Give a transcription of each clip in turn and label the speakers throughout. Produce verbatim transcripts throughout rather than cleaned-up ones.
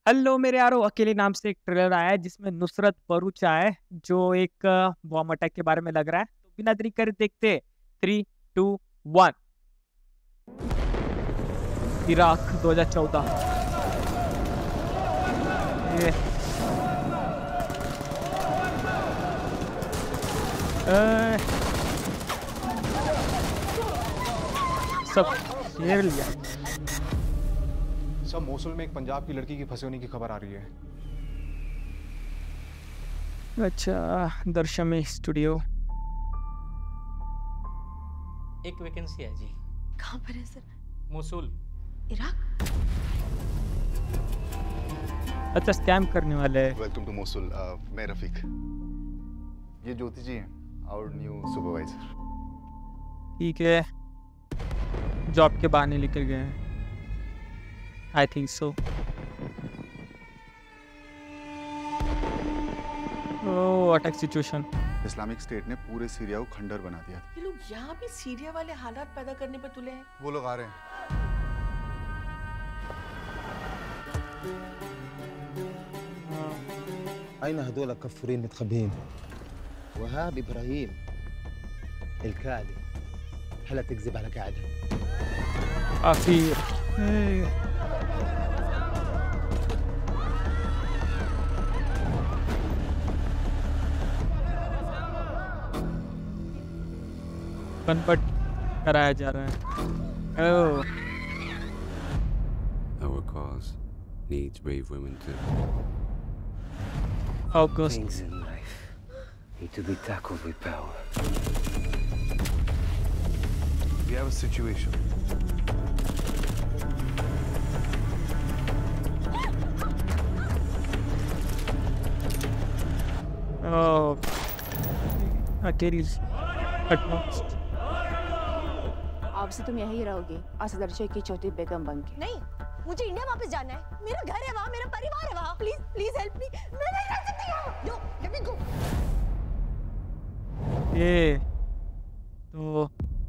Speaker 1: Hello मेरे यारो, अकेले नाम से एक ट्रेलर आया है जिसमें नुसरत भरूचा है जो एक बॉम्ब अटैक के बारे में लग रहा है। तो बिना देरी करे देखते। Three to one. इराक दो हज़ार चौदह। ये अ, सब घेर लिया।
Speaker 2: सब मोसुल में एक पंजाब की लड़की की फंसे होने की खबर आ रही है।
Speaker 1: अच्छा, दर्शमी स्टूडियो।
Speaker 3: एक वैकेंसी है जी।
Speaker 4: कहाँ पर है सर?
Speaker 3: मोसुल।
Speaker 4: इराक?
Speaker 1: अच्छा, स्कैम करने वाले हैं।
Speaker 5: Welcome to Mosul. मैं रफीक, ये ज्योति जी हैं, आवर न्यू सुपरवाइजर।
Speaker 1: ठीक है, जॉब के बहाने लेकर गए हैं। I think so. Oh, attack situation.
Speaker 5: Islamic State ने पूरे सीरिया को खंडर बना दिया।
Speaker 4: ये लोग यहाँ भी सीरिया वाले हालात पैदा करने पर तुले हैं।
Speaker 5: वो लोग आ रहे हैं।
Speaker 6: أين هذول الكفورين متخبيين؟ وهاب إبراهيم الكاذب. هلا تكذب على قاعدة.
Speaker 1: أخير. إيه. कन्वर्ट कराया जा रहा है। ओह।
Speaker 7: Our cause needs brave women too.
Speaker 1: August.
Speaker 8: Things in life need to be tackled with power.
Speaker 5: We have a situation.
Speaker 1: Oh. Achilles. Advanced.
Speaker 9: अब से तुम यहीं रहोगे असदरशे की छोटी बेगम बन के।
Speaker 4: नहीं, मुझे इंडिया वापस जाना है। मेरा घर है वहाँ, मेरा परिवार है वहाँ। Please please help me. मैं नहीं रह सकती यहाँ। No, let me go.
Speaker 1: ये तो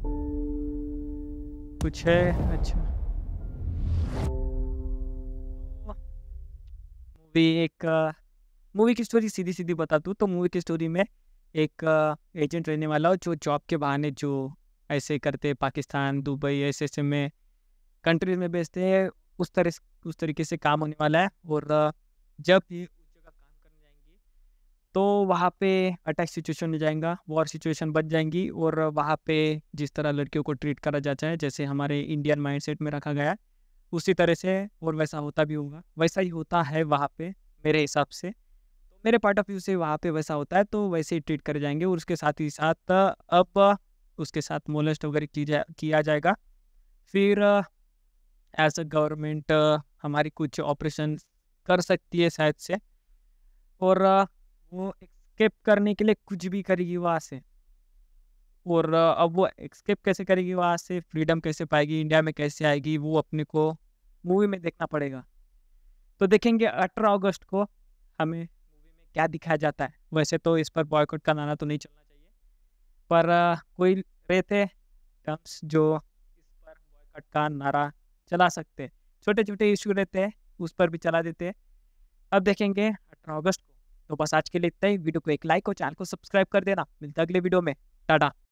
Speaker 1: कुछ है। अच्छा, मूवी एक मूवी की स्टोरी सीधी सीधी बता दूँ तो मूवी की स्टोरी में एक एजेंट रहने वाला हो जो जॉब के बहाने जो ऐसे करते पाकिस्तान, दुबई ऐसे ऐसे में कंट्रीज में बेचते हैं। उस तरह उस तरीके से काम होने वाला है। और जब ये उस जगह काम करने जाएंगे तो वहाँ पे अटैक सिचुएशन हो जाएगा, वॉर सिचुएशन बच जाएंगी। और वहाँ पे जिस तरह लड़कियों को ट्रीट करा जाता है जैसे हमारे इंडियन माइंडसेट में रखा गया है उसी तरह से और वैसा होता भी होगा, वैसा ही होता है वहाँ पे मेरे हिसाब से। तो मेरे पॉइंट ऑफ व्यू से वहाँ पे वैसा होता है तो वैसे ही ट्रीट करे जाएंगे। और उसके साथ ही साथ अब उसके साथ मोलेस्ट वगैरह की जा किया जाएगा। फिर एज अ गवर्नमेंट हमारी कुछ ऑपरेशन कर सकती है शायद से। और uh, वो एक्सकेप करने के लिए कुछ भी करेगी वहाँ से। और uh, अब वो एक्सकेप कैसे करेगी वहाँ से, फ्रीडम कैसे पाएगी, इंडिया में कैसे आएगी, वो अपने को मूवी में देखना पड़ेगा। तो देखेंगे अठारह अगस्त को हमें मूवी में क्या दिखाया जाता है। वैसे तो इस पर बॉयकॉट का नारा तो नहीं चलना चाहिए, पर uh, कोई रहते टर्म्स जो इस पर बॉयकॉट का नारा चला सकते हैं। छोटे छोटे इशू रहते हैं उस पर भी चला देते हैं। अब देखेंगे अठारह अगस्त को। तो बस आज के लिए इतना ही। वीडियो को एक लाइक और चैनल को सब्सक्राइब कर देना। मिलता है अगले वीडियो में। टाटा।